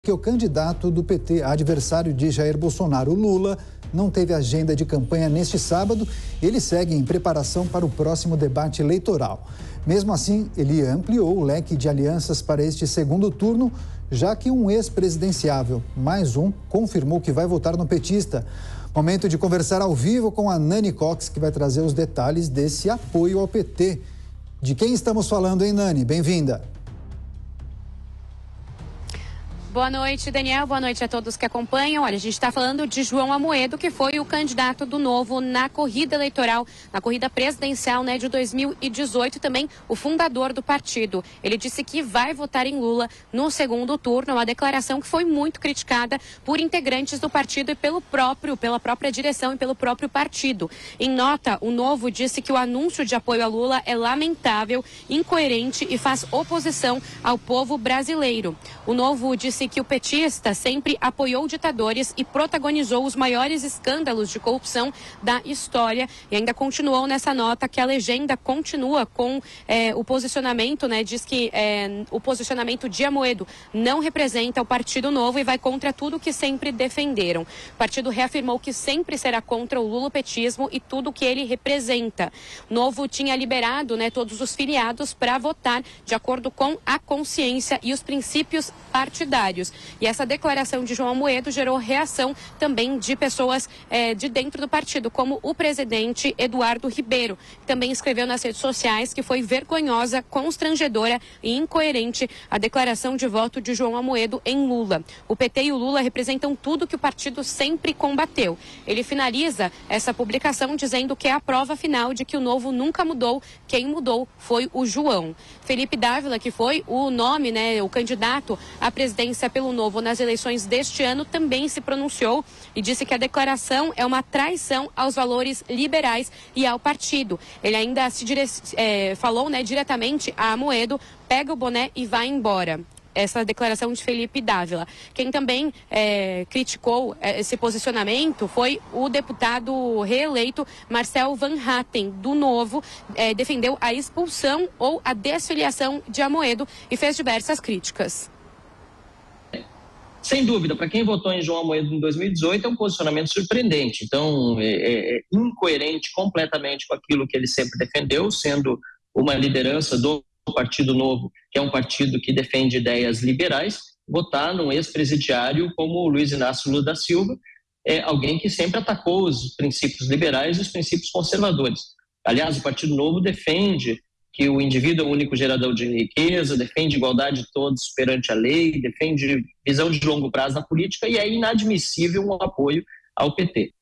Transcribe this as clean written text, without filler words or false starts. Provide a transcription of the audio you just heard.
que o candidato do PT, adversário de Jair Bolsonaro, Lula, não teve agenda de campanha neste sábado. Ele segue em preparação para o próximo debate eleitoral. Mesmo assim, ele ampliou o leque de alianças para este segundo turno, já que um ex-presidenciável, mais um, confirmou que vai votar no petista. Momento de conversar ao vivo com a Nani Cox, que vai trazer os detalhes desse apoio ao PT. De quem estamos falando, hein, Nani? Bem-vinda. Boa noite, Daniel. Boa noite a todos que acompanham. Olha, a gente está falando de João Amoedo, que foi o candidato do Novo na corrida eleitoral, na corrida presidencial, de 2018, e também o fundador do partido. Ele disse que vai votar em Lula no segundo turno, uma declaração que foi muito criticada por integrantes do partido e pela própria direção e pelo próprio partido. Em nota, o Novo disse que o anúncio de apoio a Lula é lamentável, incoerente e faz oposição ao povo brasileiro. O Novo disse que o petista sempre apoiou ditadores e protagonizou os maiores escândalos de corrupção da história, e ainda continuou nessa nota que a legenda continua com o posicionamento, diz que o posicionamento de Amoedo não representa o Partido Novo e vai contra tudo que sempre defenderam. O partido reafirmou que sempre será contra o lulopetismo e tudo que ele representa. Novo tinha liberado todos os filiados para votar de acordo com a consciência e os princípios partidários. E essa declaração de João Amoedo gerou reação também de pessoas de dentro do partido, como o presidente Eduardo Ribeiro, que também escreveu nas redes sociais que foi vergonhosa, constrangedora e incoerente a declaração de voto de João Amoedo em Lula. O PT e o Lula representam tudo que o partido sempre combateu. Ele finaliza essa publicação dizendo que é a prova final de que o Novo nunca mudou, quem mudou foi o João. Felipe Dávila, que foi o nome, o candidato à presidência pelo Novo nas eleições deste ano, também se pronunciou e disse que a declaração é uma traição aos valores liberais e ao partido. Ele ainda falou diretamente a Amoedo: pega o boné e vai embora. Essa declaração de Felipe Dávila. Quem também criticou esse posicionamento foi o deputado reeleito Marcel Van Hatten, do Novo. Defendeu a expulsão ou a desfiliação de Amoedo e fez diversas críticas. Sem dúvida, para quem votou em João Amoedo em 2018, é um posicionamento surpreendente. Então, é incoerente completamente com aquilo que ele sempre defendeu, sendo uma liderança do Partido Novo, que é um partido que defende ideias liberais, votar num ex-presidiário como o Luiz Inácio Lula da Silva, é alguém que sempre atacou os princípios liberais e os princípios conservadores. Aliás, o Partido Novo defende que o indivíduo é o único gerador de riqueza, defende igualdade de todos perante a lei, defende visão de longo prazo na política, e é inadmissível um apoio ao PT.